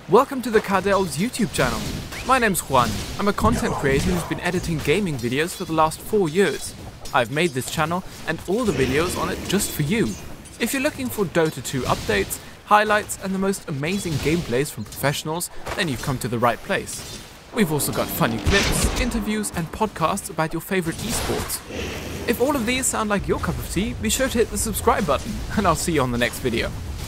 Welcome to the Cardel's YouTube channel. My name's Juan. I'm a content creator who's been editing gaming videos for the last 4 years. I've made this channel and all the videos on it just for you. If you're looking for Dota 2 updates, highlights and the most amazing gameplays from professionals, then you've come to the right place. We've also got funny clips, interviews and podcasts about your favorite esports. If all of these sound like your cup of tea, be sure to hit the subscribe button and I'll see you on the next video.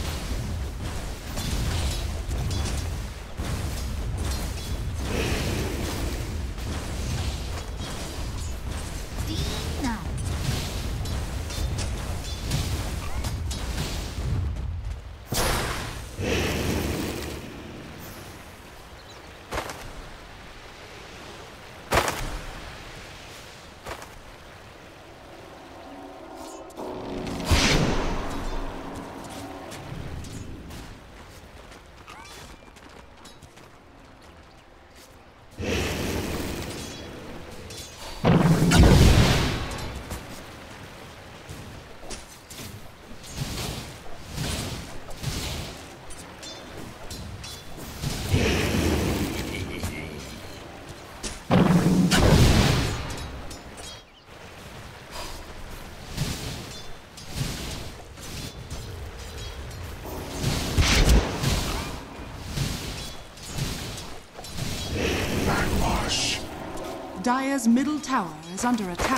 Dire's middle tower is under attack.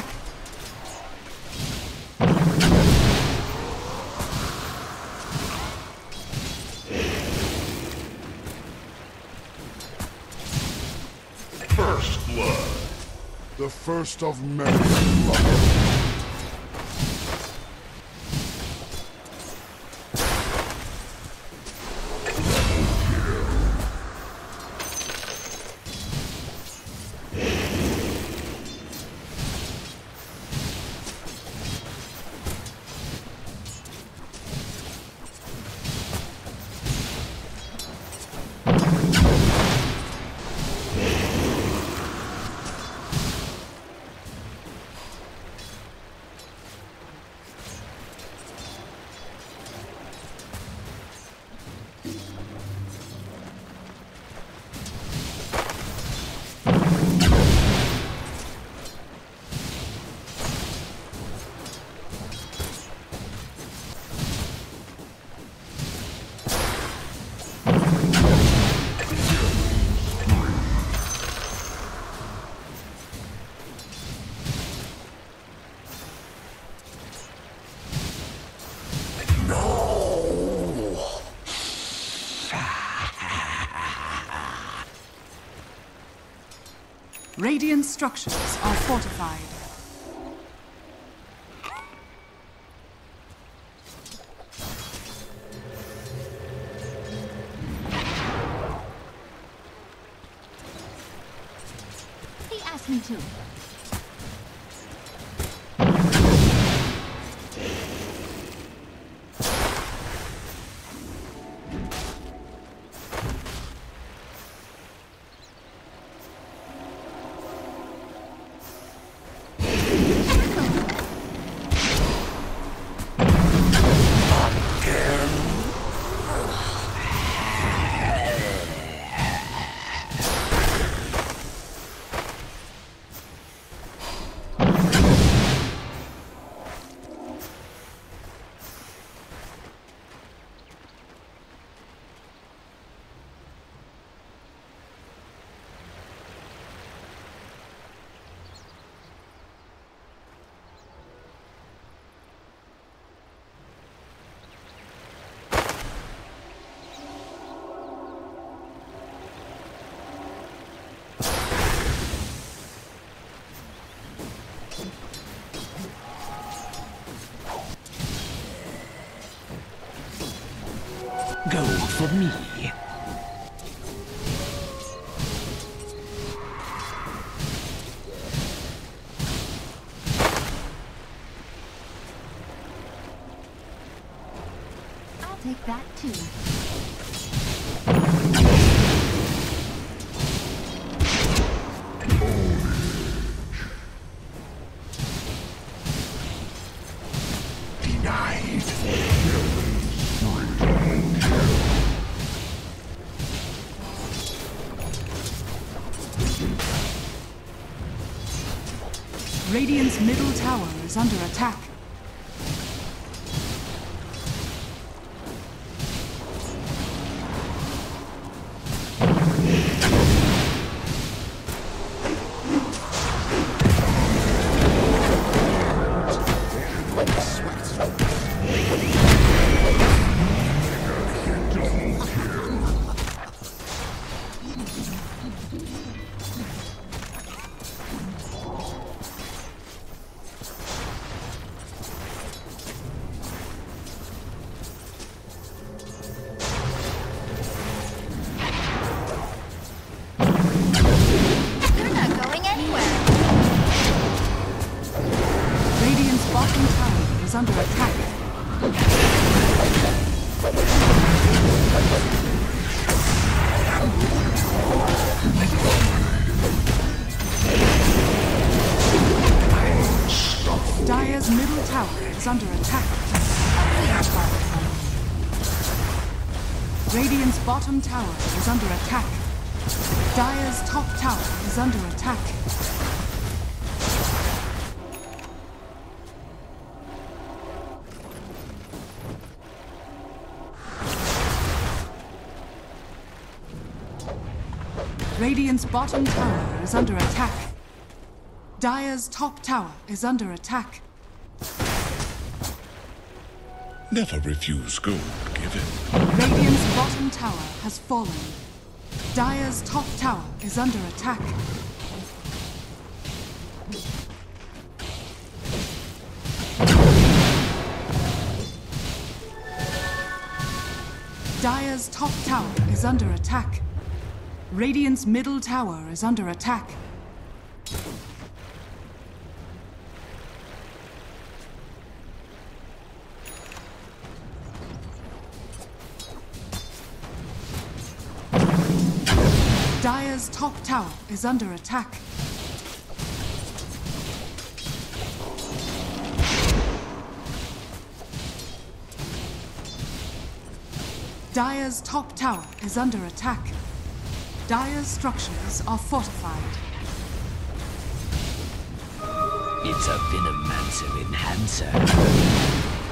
First blood. The first of many blood. Radiant structures are fortified. He asked me to. Go for me. I'll take that too. Denied. Radiant's middle tower is under attack. You're not going anywhere. Radiant's bottom tower is under attack. Dire's middle tower is under attack. Radiant's bottom tower is under attack. Dire's top tower is under attack. Radiant's bottom tower is under attack. Dire's top tower is under attack. Never refuse gold given. Radiant's bottom tower has fallen. Dire's top tower is under attack. Dire's top tower is under attack. Radiant's middle tower is under attack. Dire's top tower is under attack. Dire's top tower is under attack. Dire's structures are fortified. It's a Venomancer enhancer.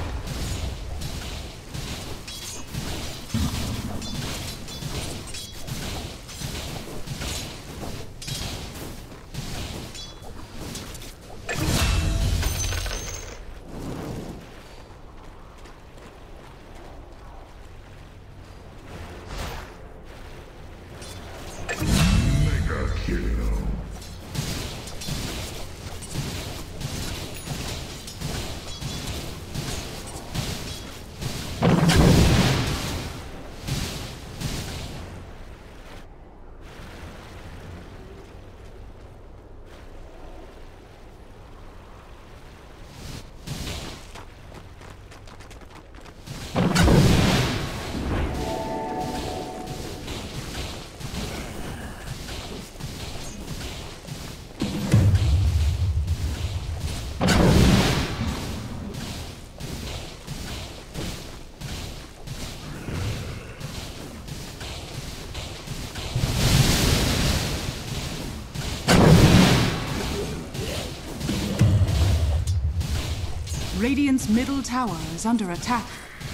Radiant's middle tower is under attack.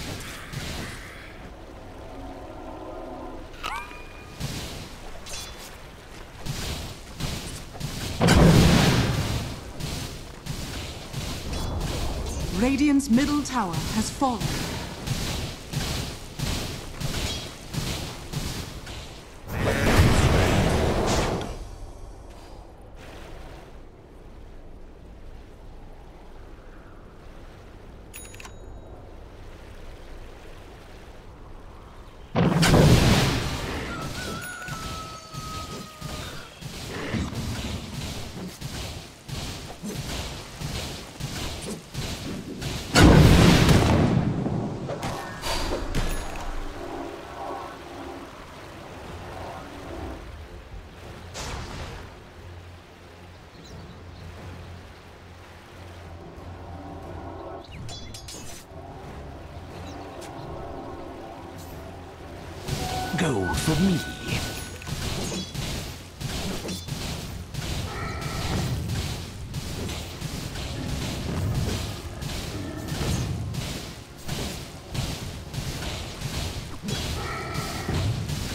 Radiant's middle tower has fallen. Gold for me.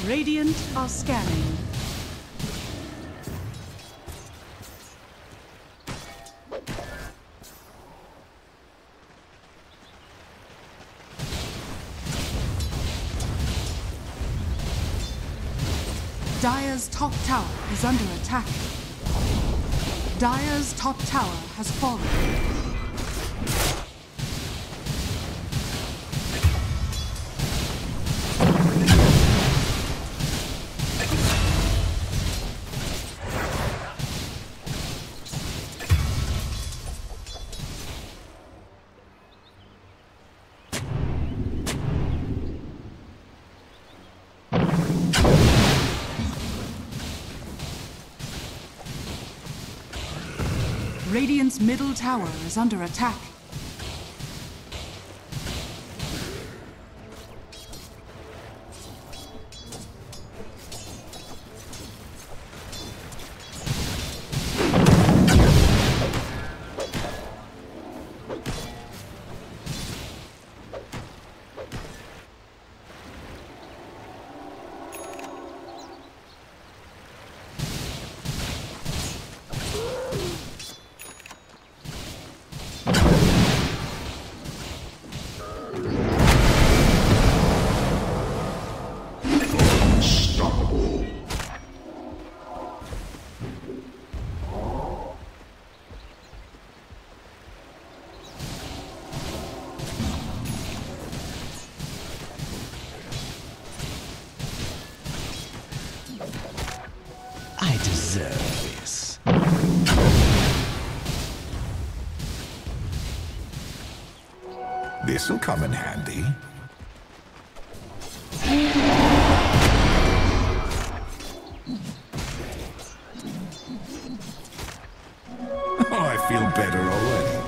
Radiant are scanning. Dire's top tower is under attack. Dire's top tower has fallen. Radiant's middle tower is under attack. I deserve this. This'll come in handy. Oh, I feel better already.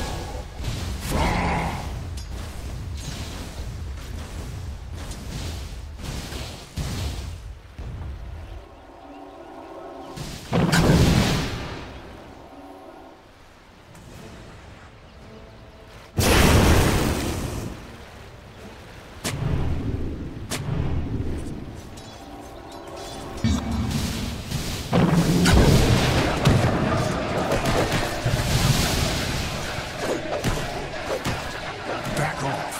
Back off.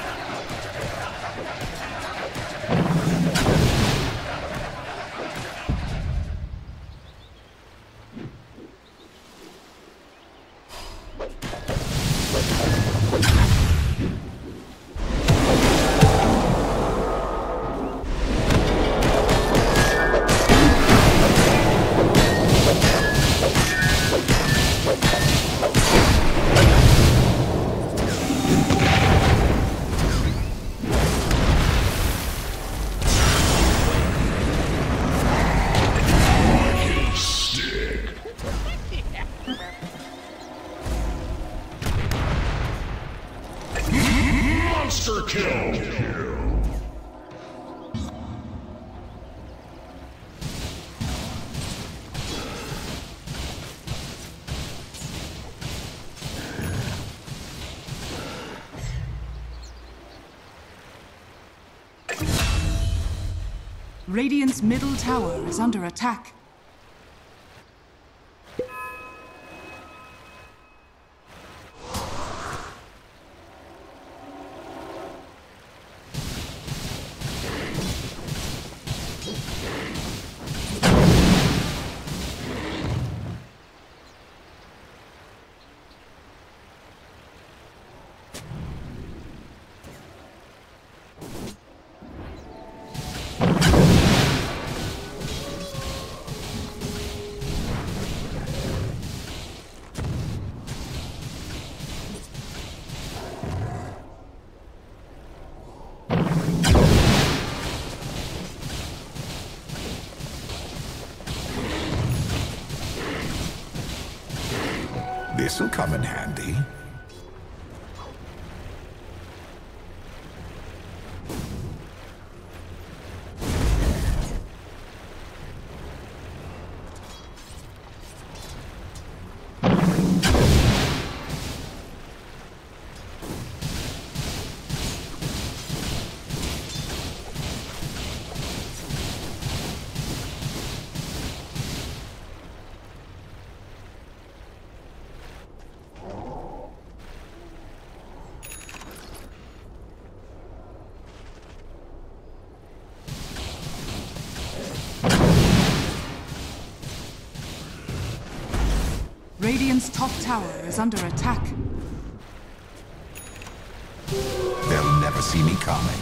Monster kill! Radiant's middle tower is under attack. This'll come in handy. Radiant's top tower is under attack. They'll never see me coming.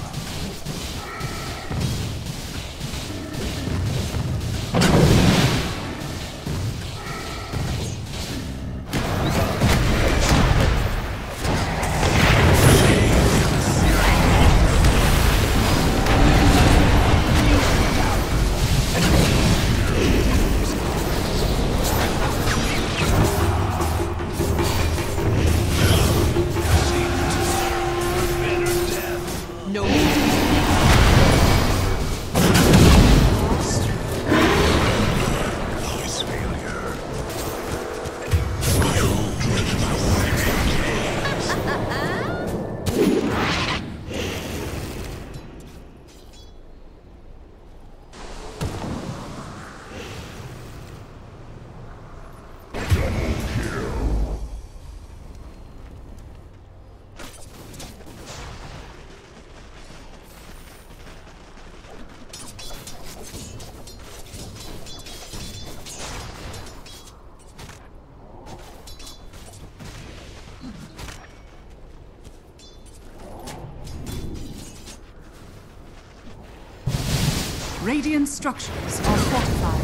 Radiant structures are fortified.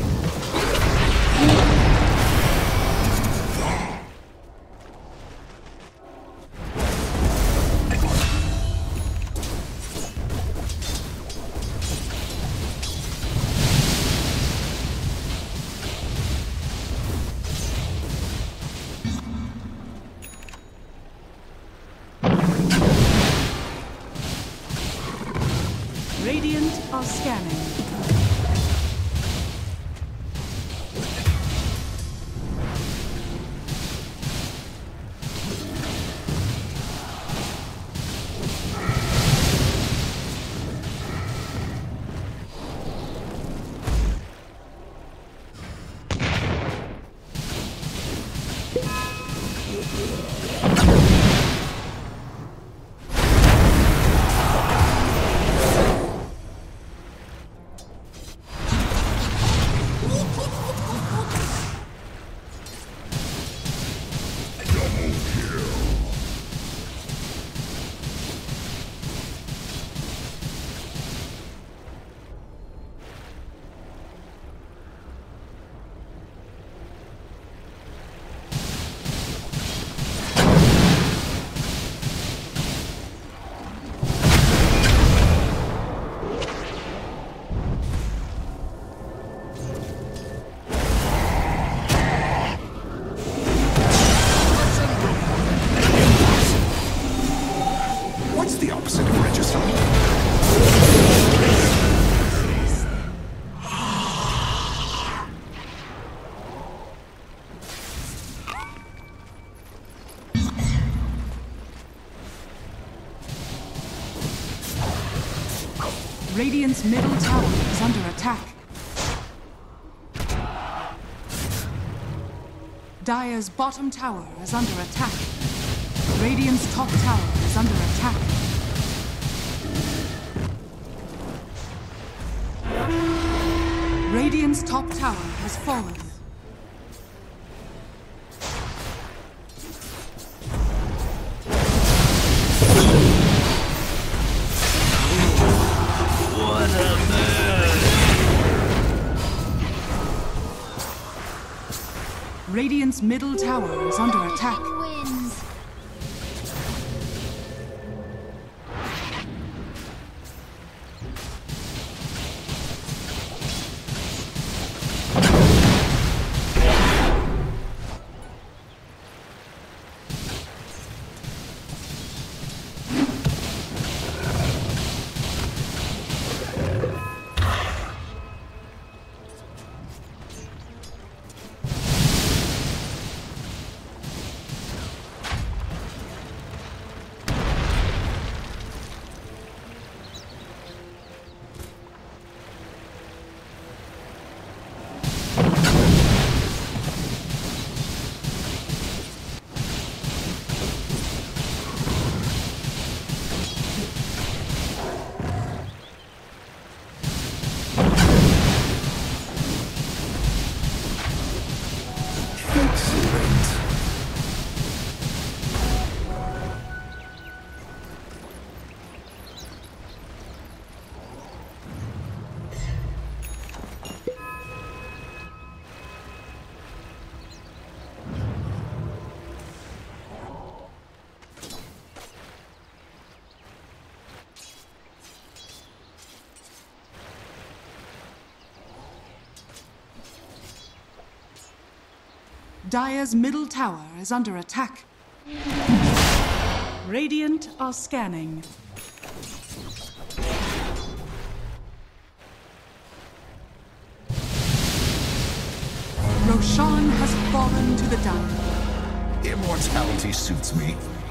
Radiant are scanning. Radiant's middle tower is under attack. Dire's bottom tower is under attack. Radiant's top tower is under attack. Radiant's top tower has fallen. Radiant's middle tower is under attack. Wins. Dire's middle tower is under attack. Radiant are scanning. Roshan has fallen to the Dire. Immortality suits me.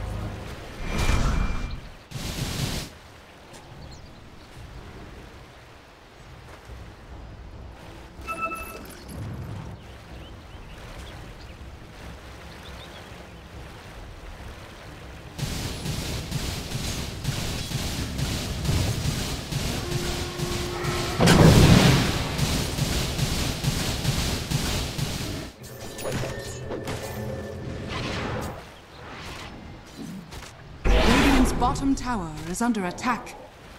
Bottom tower is under attack.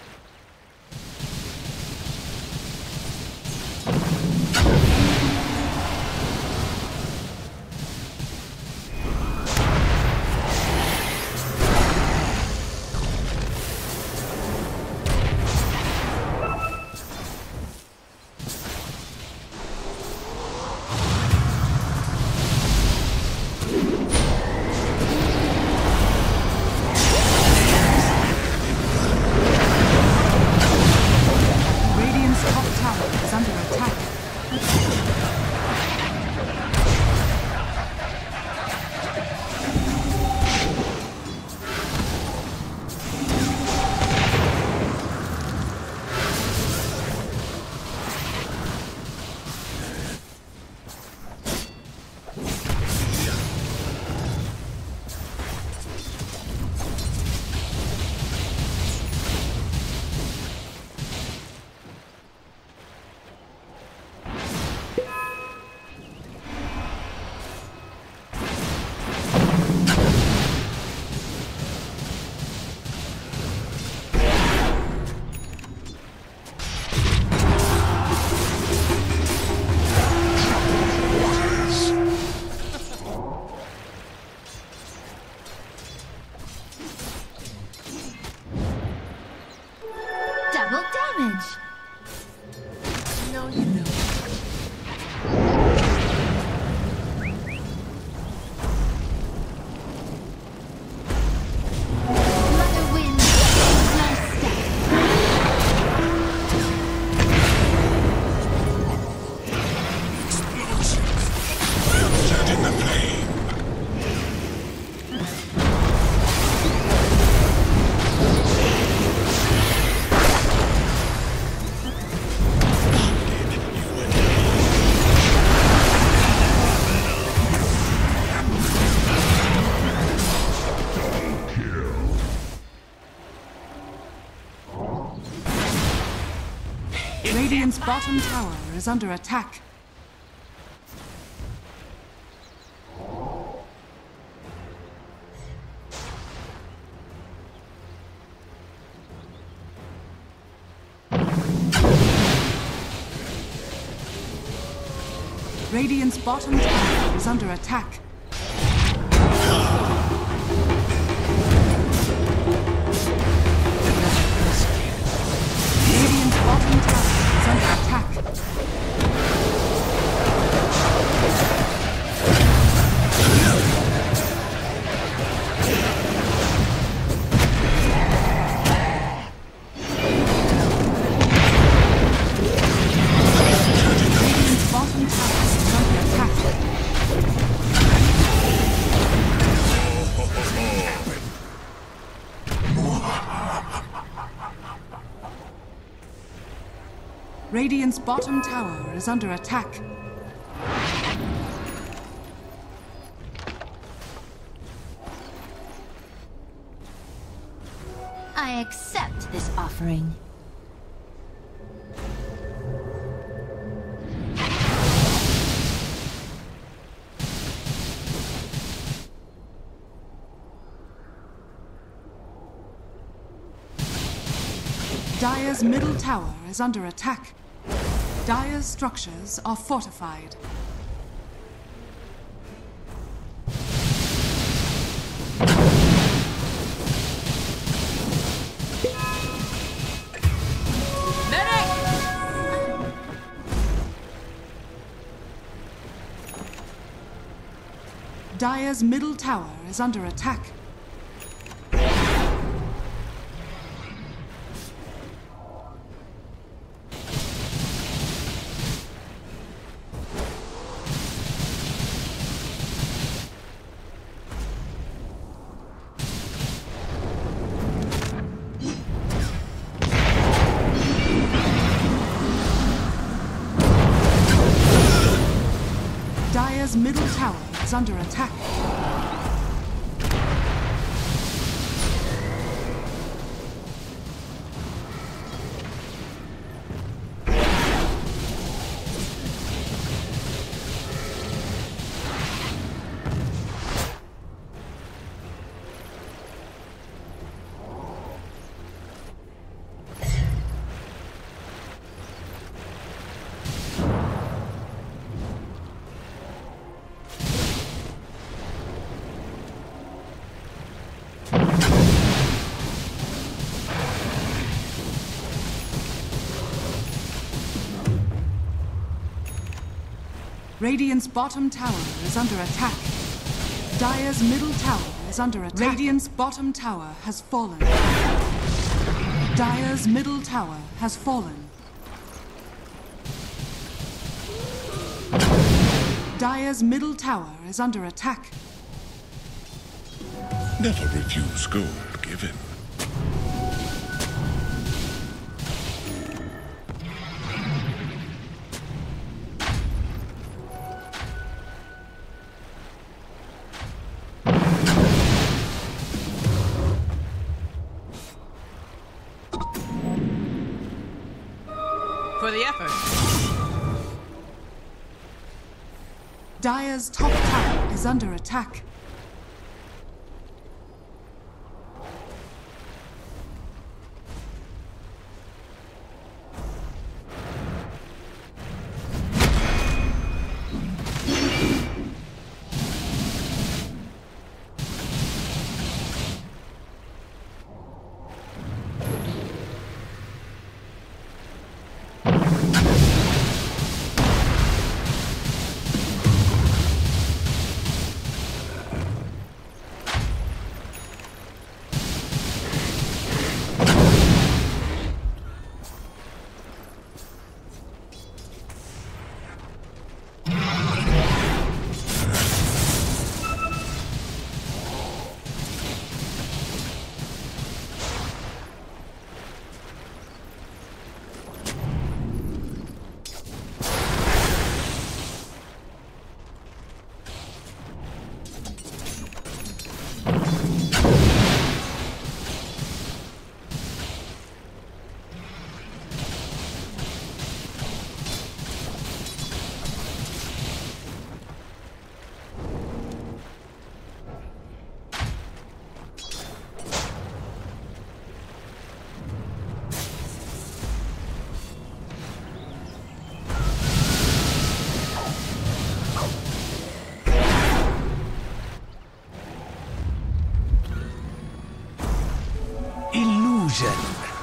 Radiant's bottom tower is under attack. Radiant's bottom tower is under attack. Radiant's bottom tower is under attack. Radiant's bottom tower is under attack. Radiant's bottom tower is under attack. I accept this offering. Dire's middle tower is under attack. Dire's structures are fortified. Dire's middle tower is under attack. Dire's middle tower is under attack. Radiant's bottom tower is under attack. Dire's middle tower is under attack. Radiant's bottom tower has fallen. Dire's middle tower has fallen. Dire's middle tower is under attack. Never refuse gold given. For the effort. Dire's top tower is under attack. Illusion.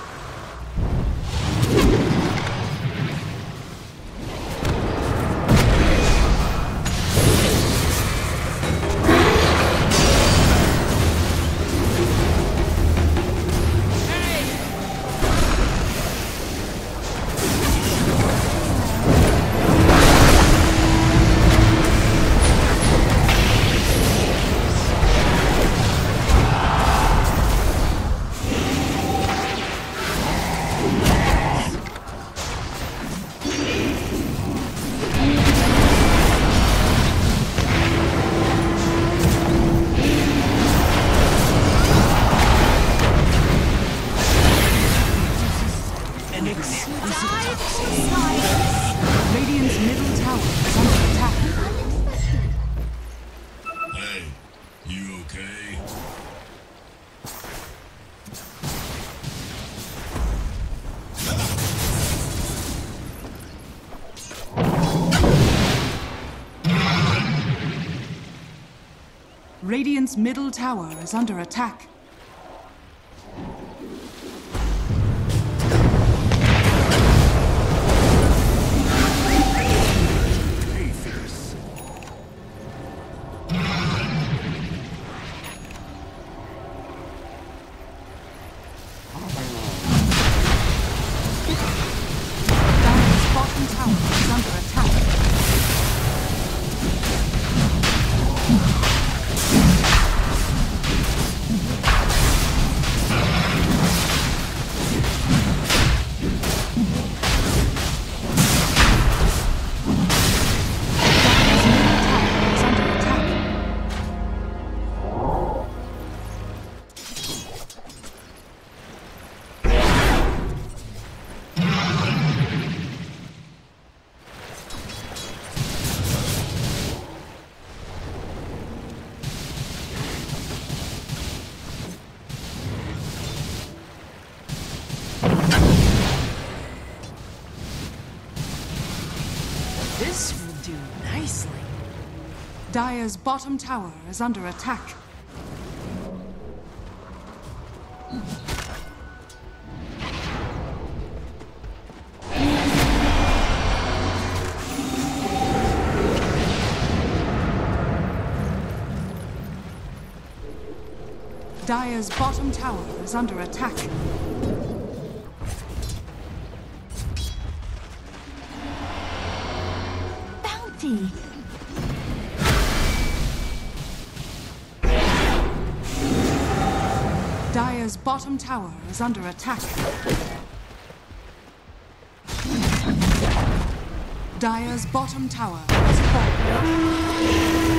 Radiant's middle tower is under attack. Hey, you okay? Radiant's middle tower is under attack. Pay for this. bottom tower is under attack. This will do nicely. Dire's bottom tower is under attack. Dire's bottom tower is under attack. Bounty. Dire's bottom tower is under attack. Dire's bottom tower has fallen.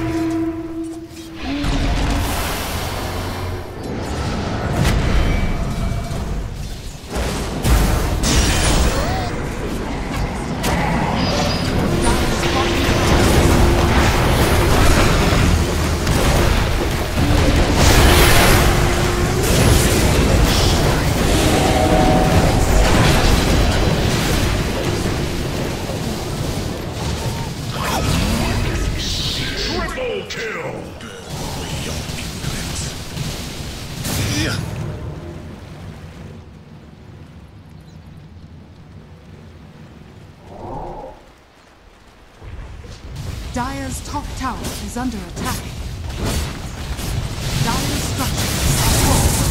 Dire's top tower is under attack. Dire's structures are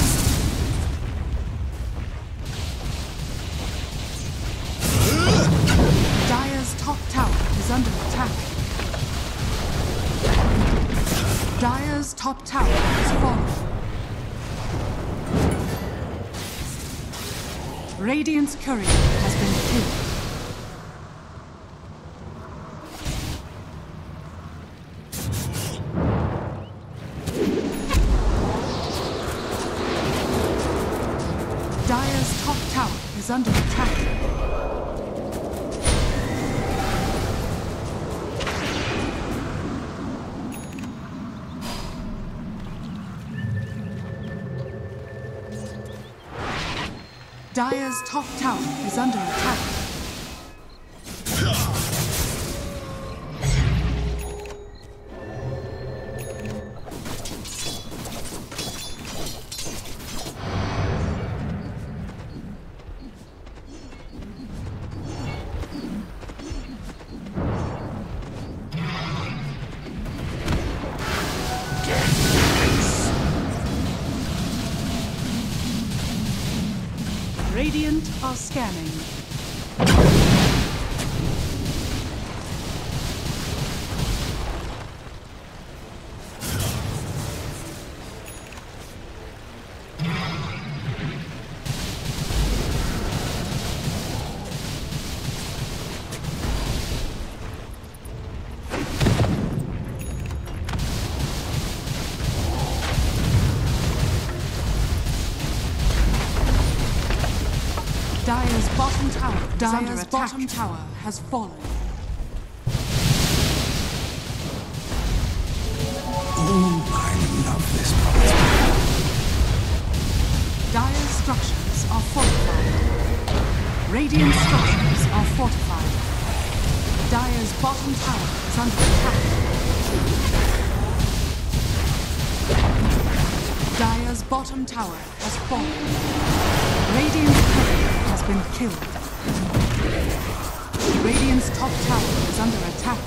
fortified. Dire's top tower is under attack. Dire's top tower is fallen. Radiant's courier has been killed. Dire's top tower is under attack. Dire's top tower is under attack. Radiant are scanning. Dire's bottom tower has fallen. Oh, I love this part. Dire's structures are fortified. Radiant structures are fortified. Dire's bottom tower is under attack. Dire's bottom tower has fallen. Radiant's courier has been killed. Radiant's top tower is under attack.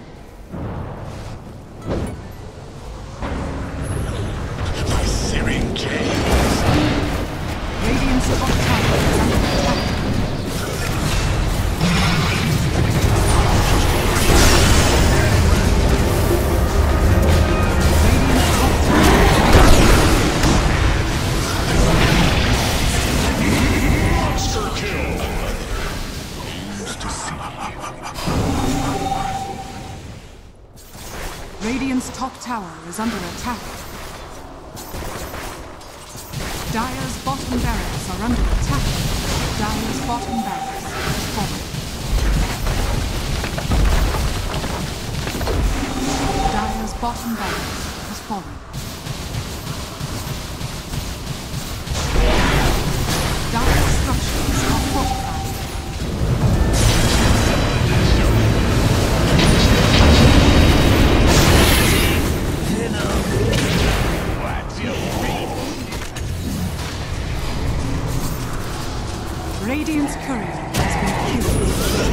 My searing gaze. Radiant's top tower is under attack. Radiant's top tower is under attack. Dire's bottom barracks are under attack. Dire's bottom barracks has fallen. Dire's bottom barracks has fallen. Dire's structures are fortified. Radiant's courier has been killed.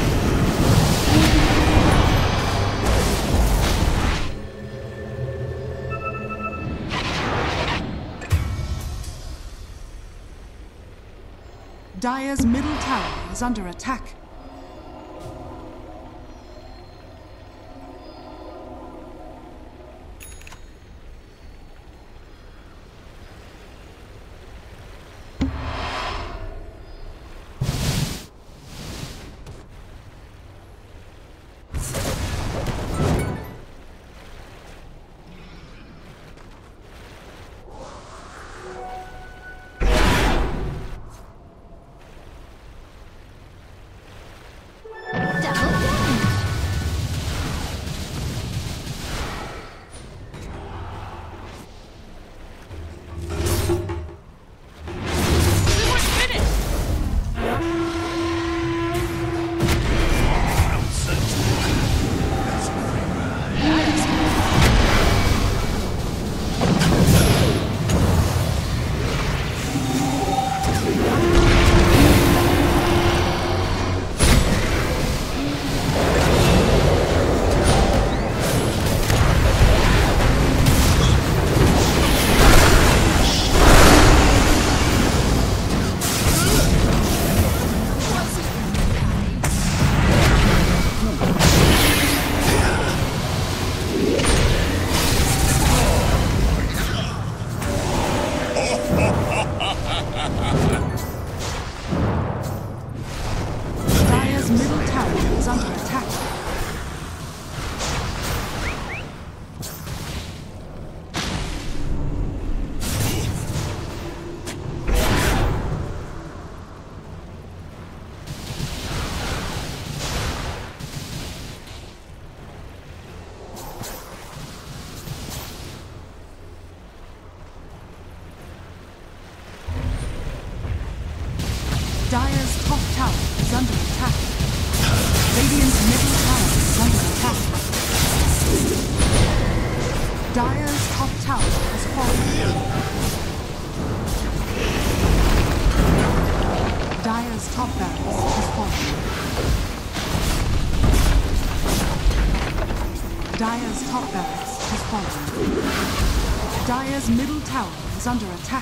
Dire's middle tower is under attack. Dire's top tower is under attack. Radiant's middle tower is under attack. Dire's top tower has fallen. Dire's top barracks has fallen. Dire's top barracks has fallen. Dire's middle tower is under attack.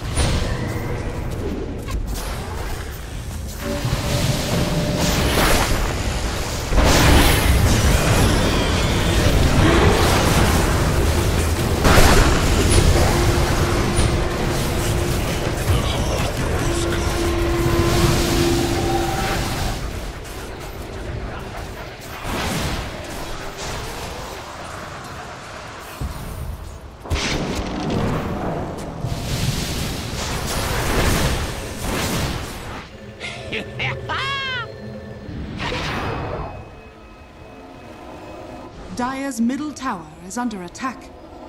Dire's middle tower is under attack.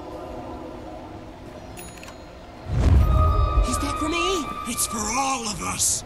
Is that for me? It's for all of us!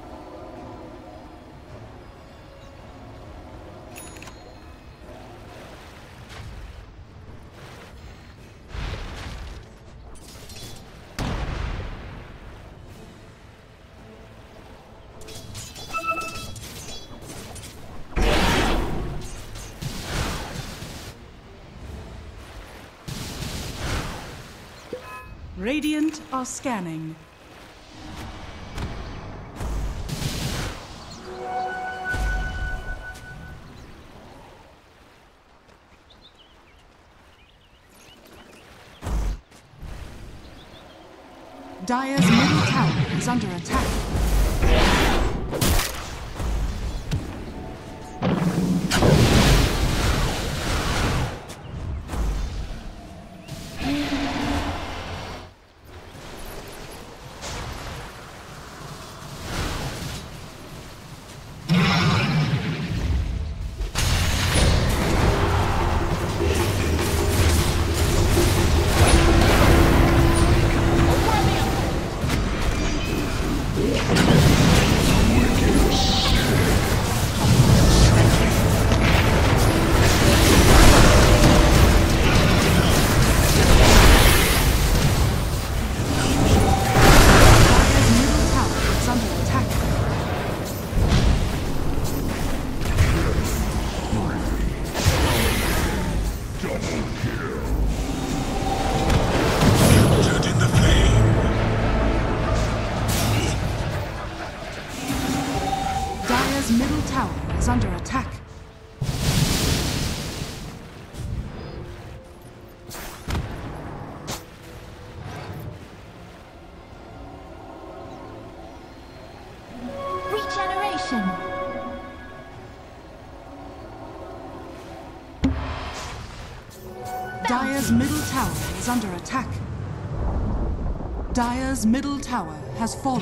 Radiant are scanning. Dire's middle tower is under attack. Dire's middle tower is under attack. Regeneration. Dire's middle tower is under attack. Dire's middle tower has fallen.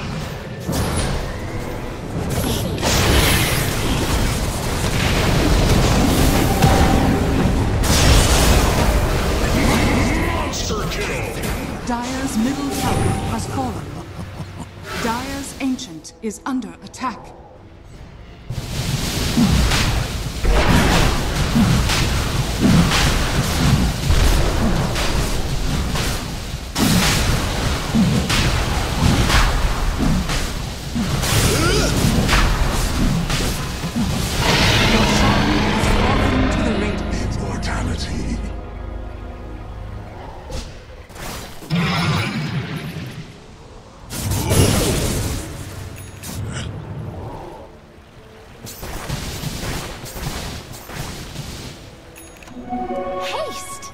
Monster kill! Dire's middle tower has fallen. Dire's ancient is under attack. Immortality. Haste.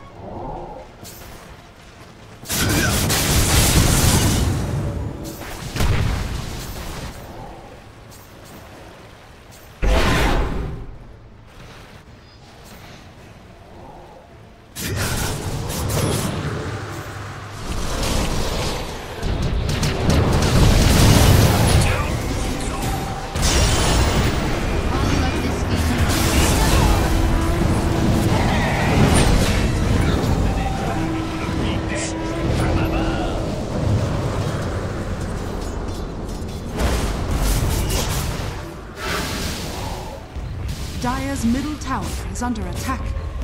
Dire's middle tower is under attack.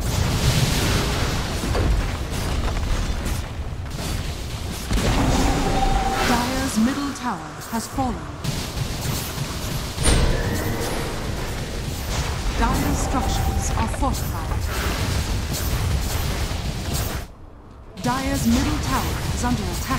Dire's middle tower has fallen. Dire's structures are fortified. Dire's middle tower is under attack.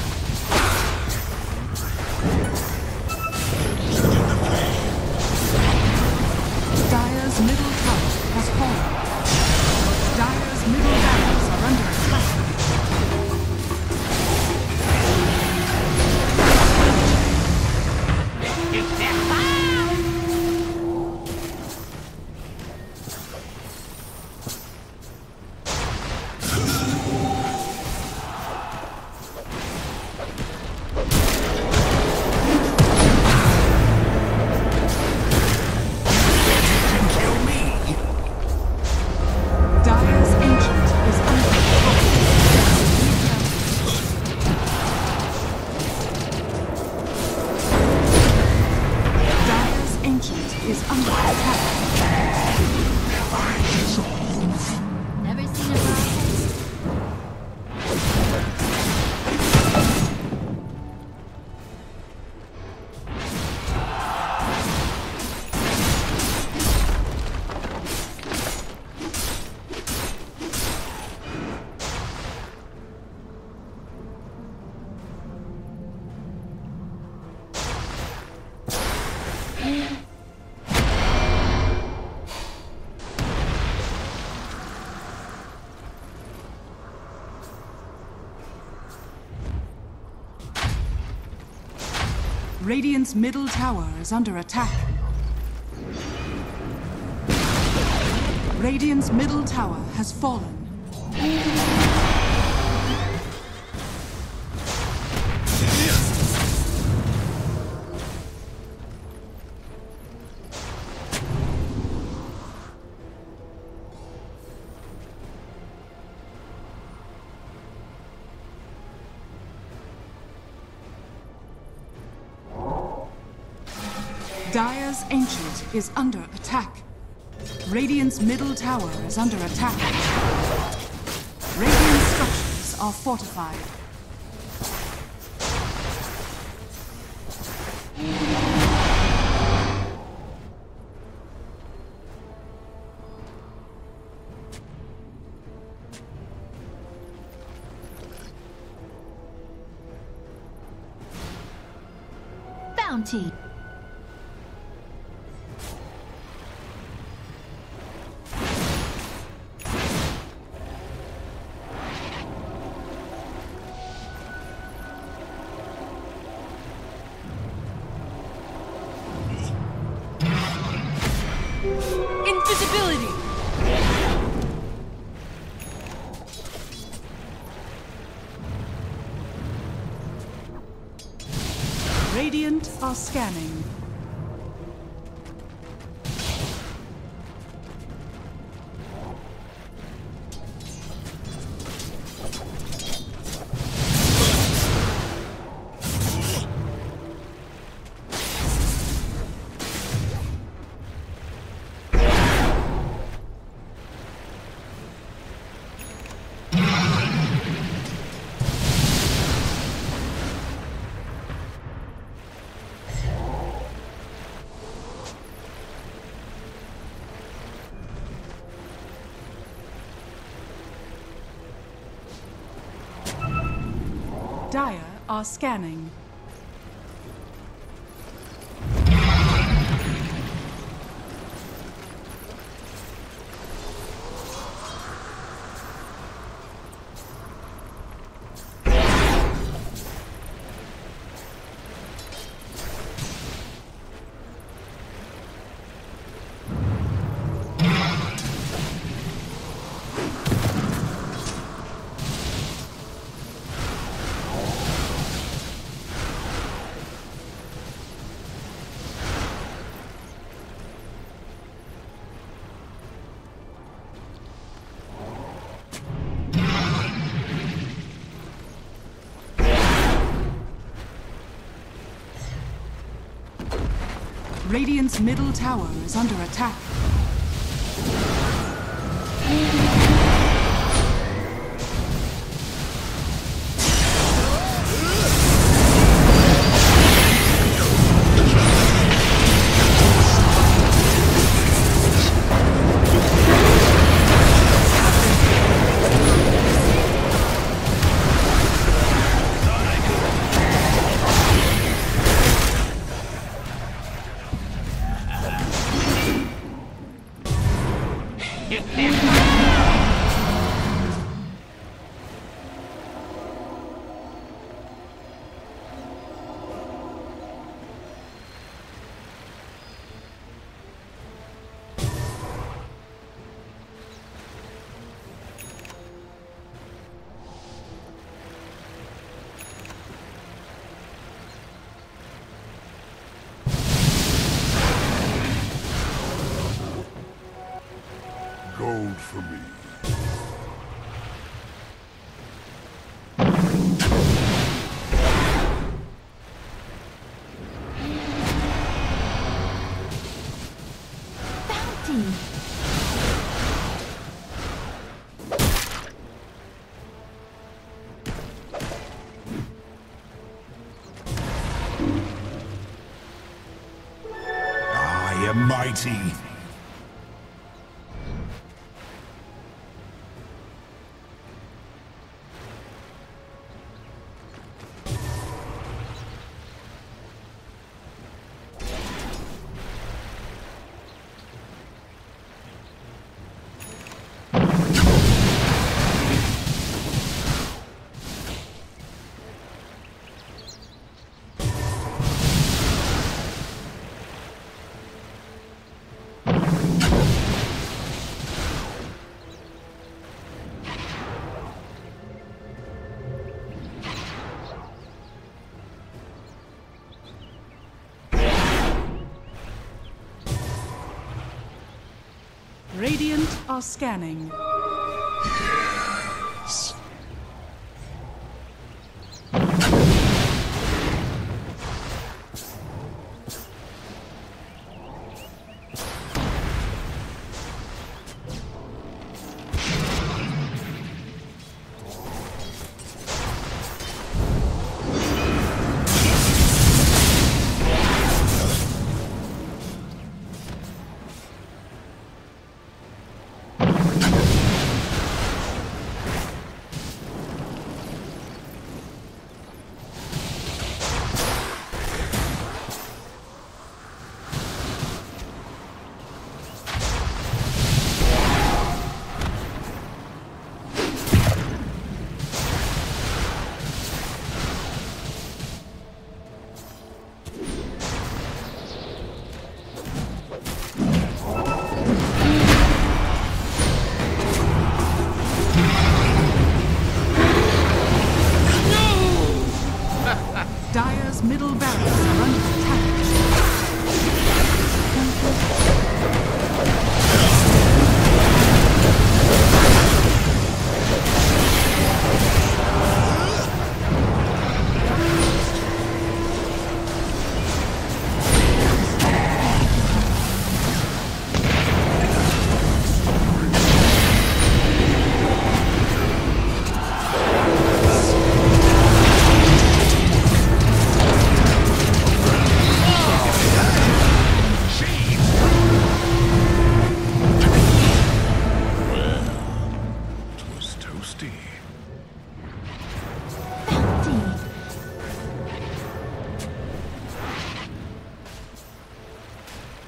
Dire's middle tower has fallen. Dire's middle barracks are under attack. Dire's ancient is under attack. Dire's ancient is under attack. Never seen a brothel? Radiant's middle tower is under attack. Radiant's middle tower has fallen. Dire's ancient is under attack. Radiant's middle tower is under attack. Radiant structures are fortified. Bounty. invisibility! Radiant are scanning. Dire are scanning. Radiant's middle tower is under attack. Gold for me. Bounty. I am mighty. Radiant are scanning.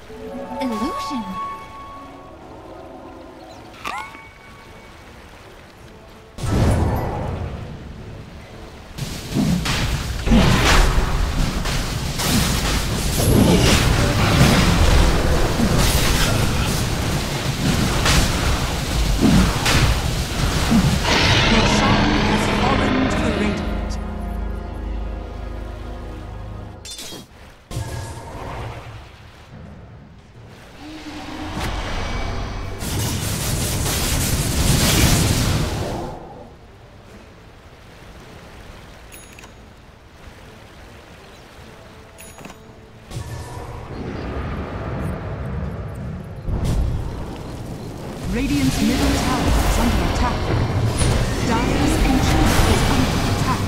Illusion. Radiant's middle tower is under attack. Dire's ancient is under attack.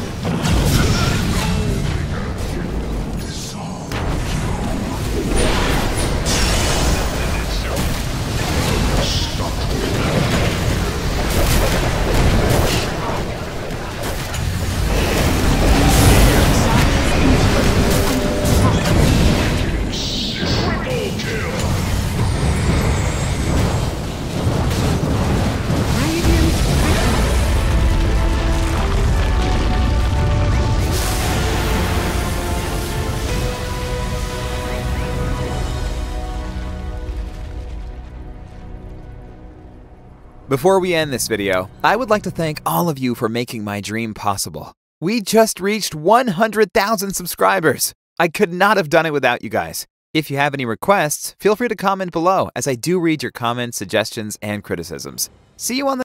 Before we end this video, I would like to thank all of you for making my dream possible. We just reached 100,000 subscribers. I could not have done it without you guys. If you have any requests, feel free to comment below, as I do read your comments, suggestions, and criticisms. See you on the